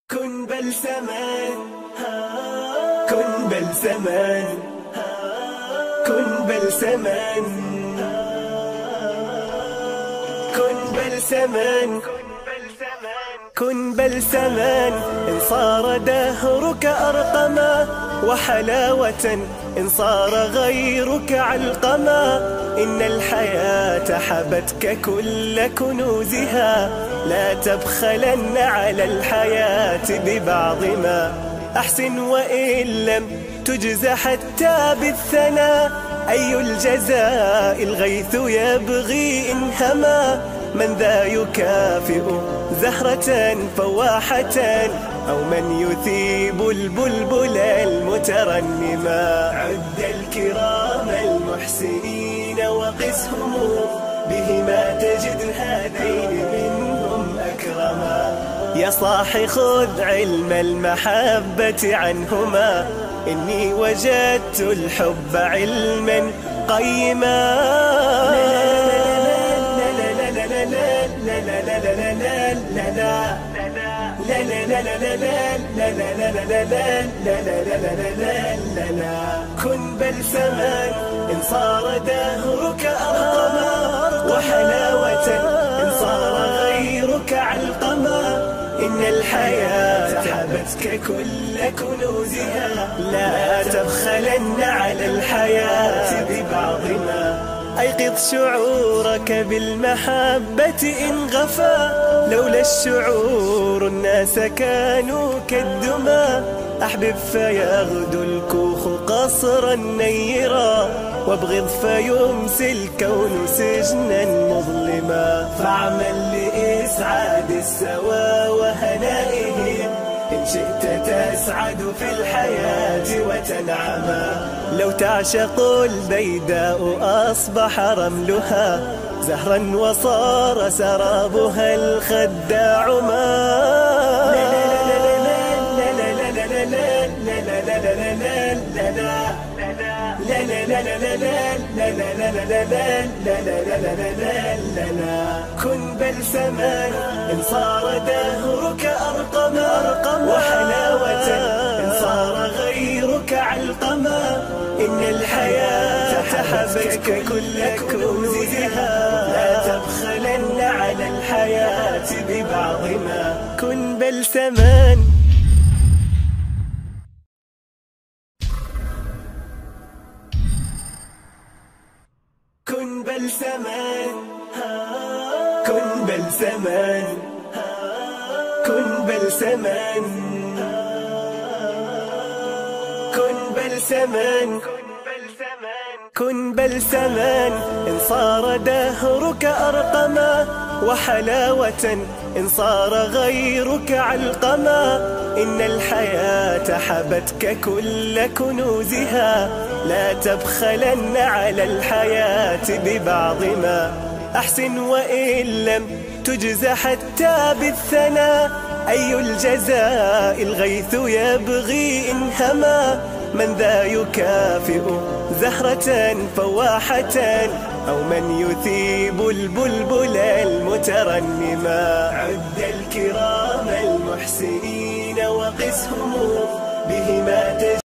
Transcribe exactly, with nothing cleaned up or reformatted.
كن بلسما كن بلسما كن بلسما كن بلسما كن بلسما إن صار دهرك أرقما وحلاوة إن صار غيرك علقما إن الحياة حبتك كل كنوزها لا تبخلن على الحياة ببعض ما أحسن وإن لم تجز حتى بالثناء أي الجزاء الغيث يبغي إن هما من ذا يكافئ زهرة فواحة أو من يثيب البلبل المترنما عد الكرام المحسنين وقسهم بهما تجد هذين منهم أكرما يا صاح خذ علم المحبة عنهما إني وجدت الحب علما قيما كن بلسما إن صار دهرك أرقما وحلاوة إن صار غيرك علقما إن الحياة حبتك كل كنوزها لا تبخلن على الحياة ببعض ما أيقظ شعورك بالمحبة إن غفا لولا الشعور الناس كانوا كالدما أحبب فيغدو الكوخ قصرا نيرا وابغض فيمسي الكون سجنا مظلما فاعمل لإسعاد السوى وهنائهم إن شئت تسعد في الحياة وتنعما لو تعشق البيداء أصبح رملها زهرا وصار سرابها الخداع ما كن بلسما إن صار دهرك أرقما وحلاوة إن صار غيرك علقما إن الحياة حبتك كل كنوزها لا تبخلن على الحياة ببعض ما كن بلسما كن بلسما كن بلسما كن بلسما كن بلسما كن بلسما إن صار دهرك أرقما وحلاوة إن صار غيرك علقما إن الحياة حبتك كل كنوزها لا تبخلن على الحياة ببعض ما أحسن وإن لم تجز حتى بالثناء أي الجزاء الغيث يبغي إن هما من ذا يكافئ زهرة فواحة أو من يثيب البلبل المترنما عد الكرام المحسنين وقسهم بهما تجد